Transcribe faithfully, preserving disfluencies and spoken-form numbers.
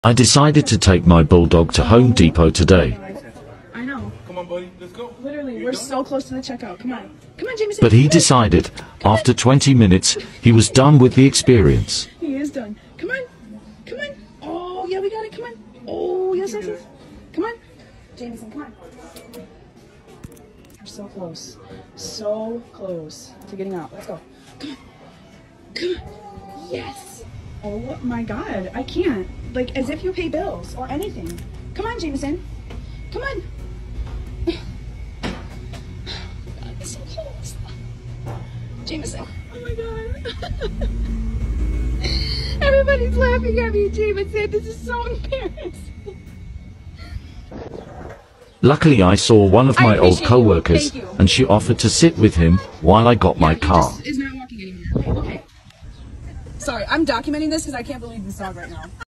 I decided to take my bulldog to Home Depot today. I know. Come on, buddy. Let's go. Literally, we're so close to the checkout. Come on. Come on, Jameson. But he decided, after twenty minutes, he was done with the experience. He is done. Come on. Come on. Oh, yeah, we got it. Come on. Oh, yes, yes, yes. Come on. Jameson, come on. We're so close. So close to getting out. Let's go. Come on. Come on. Yes. Oh, my God. I can't. Like, as if you pay bills or anything. Come on, Jameson. Come on. God, it's so close. Jameson. Oh, my God. Everybody's laughing at me, Jameson. This is so embarrassing. Luckily, I saw one of my old appreciate co-workers, you. Thank you. and she offered to sit with him while I got my He car. just is not walking anymore. Okay, okay. Sorry, I'm documenting this because I can't believe this dog right now.